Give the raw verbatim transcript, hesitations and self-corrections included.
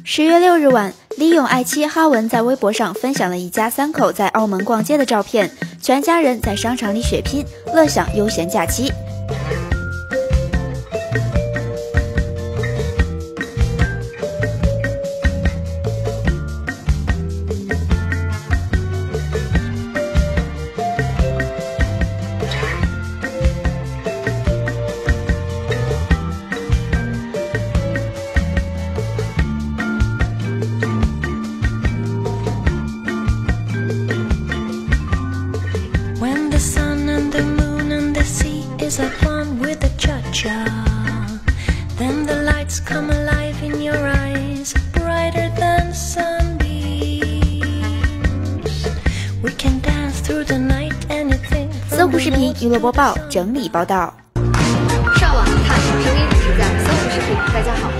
十月六日晚，李咏爱妻哈文在微博上分享了一家三口在澳门逛街的照片，全家人在商场里血拼，乐享悠闲假期。 Is like one with a cha-cha. Then the lights come alive in your eyes, brighter than sunbeams. We can dance through the night, anything. 搜狐视频娱乐播报整理报道。 上网看好声音，只在搜狐视频。大家好。